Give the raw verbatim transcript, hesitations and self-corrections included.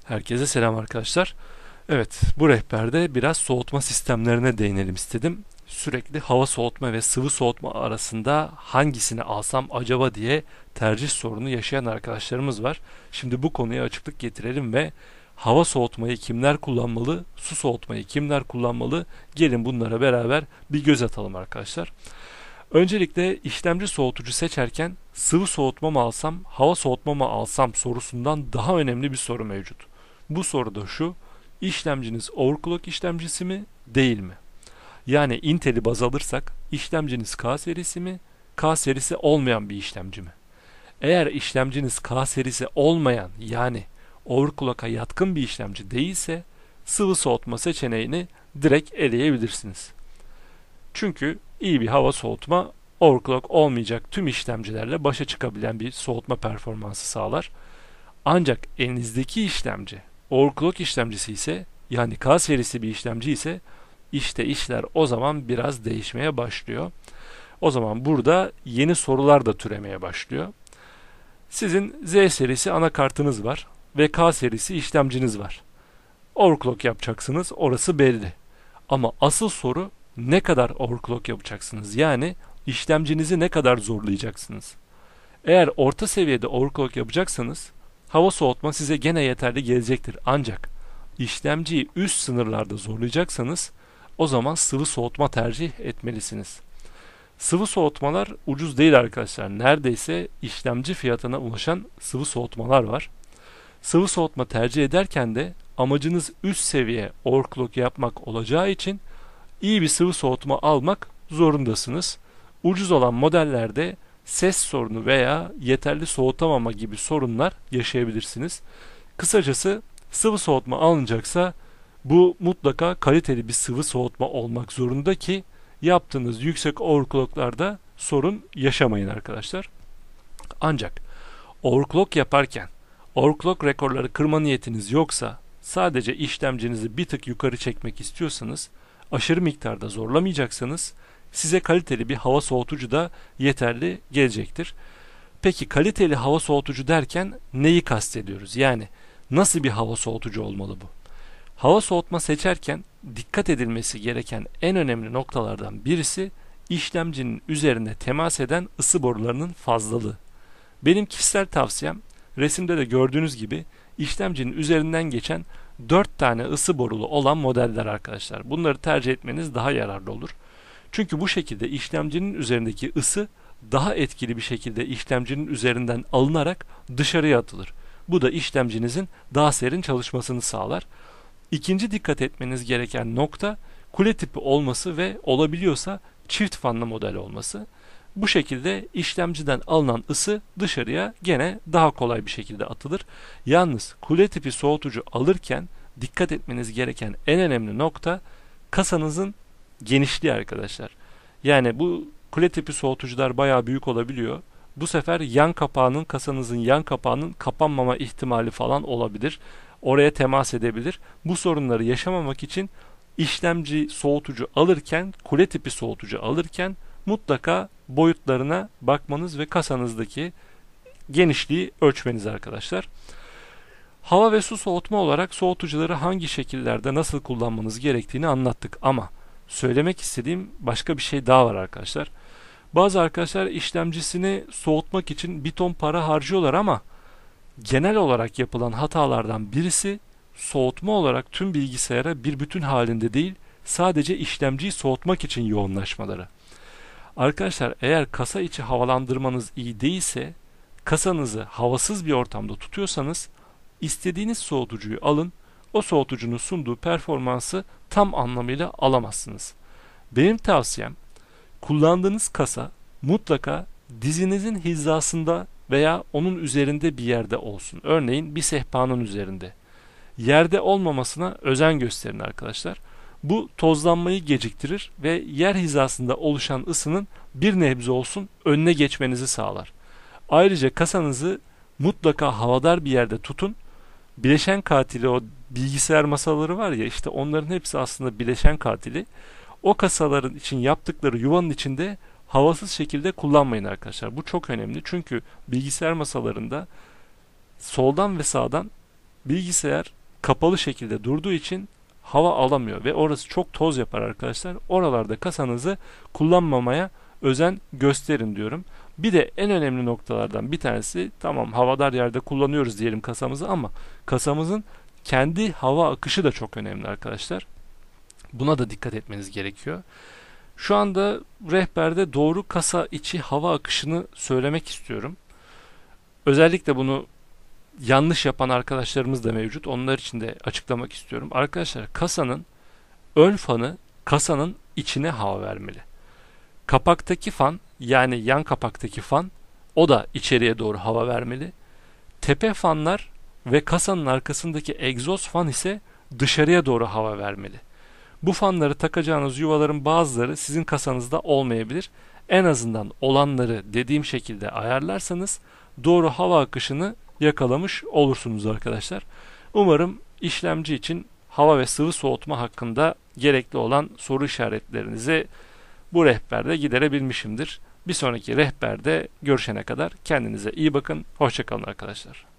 Herkese selam arkadaşlar. Evet, bu rehberde biraz soğutma sistemlerine değinelim istedim. Sürekli hava soğutma ve sıvı soğutma arasında hangisini alsam acaba diye tercih sorunu yaşayan arkadaşlarımız var. Şimdi bu konuya açıklık getirelim ve hava soğutmayı kimler kullanmalı, su soğutmayı kimler kullanmalı? Gelin bunlara beraber bir göz atalım arkadaşlar. Öncelikle işlemci soğutucu seçerken sıvı soğutma mı alsam, hava soğutma mı alsam sorusundan daha önemli bir soru mevcut. Bu soru da şu: işlemciniz overclock işlemcisi mi, değil mi? Yani Intel'i baz alırsak işlemciniz K serisi mi, K serisi olmayan bir işlemci mi? Eğer işlemciniz K serisi olmayan, yani overclock'a yatkın bir işlemci değilse sıvı soğutma seçeneğini direkt eleyebilirsiniz. Çünkü iyi bir hava soğutma overclock olmayacak tüm işlemcilerle başa çıkabilen bir soğutma performansı sağlar. Ancak elinizdeki işlemci overclock işlemcisi ise, yani K serisi bir işlemci ise, işte işler o zaman biraz değişmeye başlıyor. O zaman burada yeni sorular da türemeye başlıyor. Sizin Z serisi anakartınız var ve K serisi işlemciniz var. Overclock yapacaksınız, orası belli. Ama asıl soru, ne kadar overclock yapacaksınız? Yani işlemcinizi ne kadar zorlayacaksınız? Eğer orta seviyede overclock yapacaksanız hava soğutma size gene yeterli gelecektir. Ancak işlemciyi üst sınırlarda zorlayacaksanız o zaman sıvı soğutma tercih etmelisiniz. Sıvı soğutmalar ucuz değil arkadaşlar. Neredeyse işlemci fiyatına ulaşan sıvı soğutmalar var. Sıvı soğutma tercih ederken de amacınız üst seviye overclock yapmak olacağı için iyi bir sıvı soğutma almak zorundasınız. Ucuz olan modellerde ses sorunu veya yeterli soğutamama gibi sorunlar yaşayabilirsiniz. Kısacası sıvı soğutma alınacaksa bu mutlaka kaliteli bir sıvı soğutma olmak zorunda ki yaptığınız yüksek overclocklarda sorun yaşamayın arkadaşlar. Ancak overclock yaparken overclock rekorları kırma niyetiniz yoksa, sadece işlemcinizi bir tık yukarı çekmek istiyorsanız, aşırı miktarda zorlamayacaksanız size kaliteli bir hava soğutucu da yeterli gelecektir. Peki kaliteli hava soğutucu derken neyi kastediyoruz? Yani nasıl bir hava soğutucu olmalı bu? Hava soğutma seçerken dikkat edilmesi gereken en önemli noktalardan birisi işlemcinin üzerine temas eden ısı borularının fazlalığı. Benim kişisel tavsiyem, resimde de gördüğünüz gibi, işlemcinin üzerinden geçen dört tane ısı borulu olan modeller arkadaşlar. Bunları tercih etmeniz daha yararlı olur. Çünkü bu şekilde işlemcinin üzerindeki ısı daha etkili bir şekilde işlemcinin üzerinden alınarak dışarıya atılır. Bu da işlemcinizin daha serin çalışmasını sağlar. İkinci dikkat etmeniz gereken nokta, kule tipi olması ve olabiliyorsa çift fanlı model olması. Bu şekilde işlemciden alınan ısı dışarıya gene daha kolay bir şekilde atılır. Yalnız kule tipi soğutucu alırken dikkat etmeniz gereken en önemli nokta kasanızın genişliği arkadaşlar. Yani bu kule tipi soğutucular bayağı büyük olabiliyor. Bu sefer yan kapağının, kasanızın yan kapağının kapanmama ihtimali falan olabilir. Oraya temas edebilir. Bu sorunları yaşamamak için işlemci soğutucu alırken, kule tipi soğutucu alırken mutlaka boyutlarına bakmanız ve kasanızdaki genişliği ölçmeniz arkadaşlar. Hava ve su soğutma olarak soğutucuları hangi şekillerde nasıl kullanmanız gerektiğini anlattık ama söylemek istediğim başka bir şey daha var arkadaşlar. Bazı arkadaşlar işlemcisini soğutmak için bir ton para harcıyorlar ama genel olarak yapılan hatalardan birisi, soğutma olarak tüm bilgisayara bir bütün halinde değil, sadece işlemciyi soğutmak için yoğunlaşmaları. Arkadaşlar, eğer kasa içi havalandırmanız iyi değilse, kasanızı havasız bir ortamda tutuyorsanız istediğiniz soğutucuyu alın, o soğutucunun sunduğu performansı tam anlamıyla alamazsınız. Benim tavsiyem, kullandığınız kasa mutlaka dizinizin hizasında veya onun üzerinde bir yerde olsun. Örneğin bir sehpanın üzerinde. Yerde olmamasına özen gösterin arkadaşlar. Bu tozlanmayı geciktirir ve yer hizasında oluşan ısının bir nebze olsun önüne geçmenizi sağlar. Ayrıca kasanızı mutlaka havadar bir yerde tutun. Bileşen katili, o bilgisayar masaları var ya, işte onların hepsi aslında bileşen katili. O kasaların için yaptıkları yuvanın içinde havasız şekilde kullanmayın arkadaşlar. Bu çok önemli çünkü bilgisayar masalarında soldan ve sağdan bilgisayar kapalı şekilde durduğu için hava alamıyor ve orası çok toz yapar arkadaşlar. Oralarda kasanızı kullanmamaya özen gösterin diyorum. Bir de en önemli noktalardan bir tanesi, tamam havadar yerde kullanıyoruz diyelim kasamızı ama kasamızın kendi hava akışı da çok önemli arkadaşlar. Buna da dikkat etmeniz gerekiyor. Şu anda rehberde doğru kasa içi hava akışını söylemek istiyorum. Özellikle bunu yanlış yapan arkadaşlarımız da mevcut. Onlar için de açıklamak istiyorum. Arkadaşlar, kasanın ön fanı kasanın içine hava vermeli. Kapaktaki fan, yani yan kapaktaki fan, o da içeriye doğru hava vermeli. Tepe fanlar ve kasanın arkasındaki egzoz fan ise dışarıya doğru hava vermeli. Bu fanları takacağınız yuvaların bazıları sizin kasanızda olmayabilir. En azından olanları dediğim şekilde ayarlarsanız doğru hava akışını yakalamış olursunuz arkadaşlar. Umarım işlemci için hava ve sıvı soğutma hakkında gerekli olan soru işaretlerinizi bu rehberde giderebilmişimdir. Bir sonraki rehberde görüşene kadar kendinize iyi bakın. Hoşça kalın arkadaşlar.